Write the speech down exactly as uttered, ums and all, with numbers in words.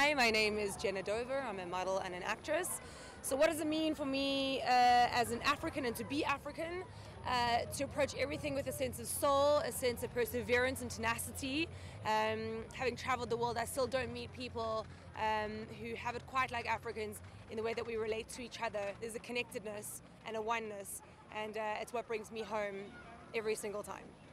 Hi, my name is Jena. I'm a model and an actress. So what does it mean for me uh, as an African and to be African? Uh, to approach everything with a sense of soul, a sense of perseverance and tenacity. Um, having traveled the world, I still don't meet people um, who have it quite like Africans in the way that we relate to each other. There's a connectedness and a oneness, and uh, it's what brings me home every single time.